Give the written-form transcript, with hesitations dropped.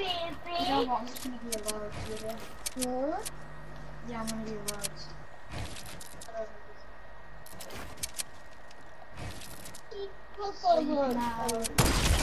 You know what? I'm just gonna be allowed to do. What? Yeah, I'm gonna be allowed. What's over? Now.